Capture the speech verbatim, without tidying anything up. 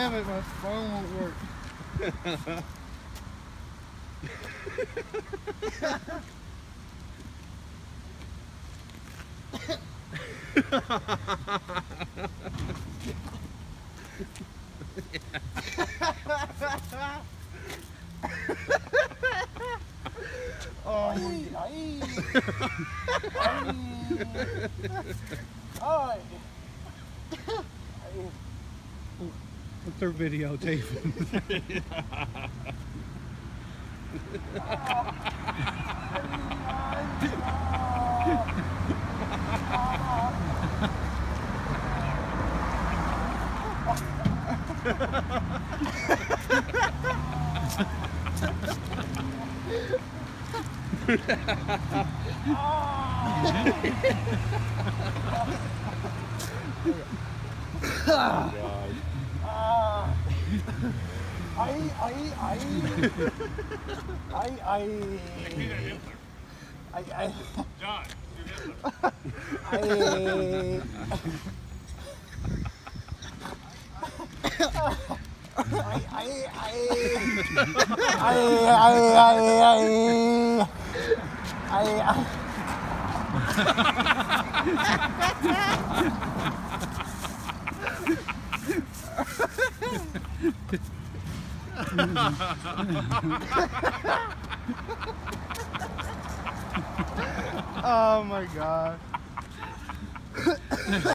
Damn it, my phone won't work. Oh, ay, ay. Ay. Ay. What they're videotaping. Ay, ay, ay. Ay, ay. Ay, ay. John, you're Hitler. Ay. Ay, ay, ay. Ay, ay, ay, ay. Ay, ay. Oh my God.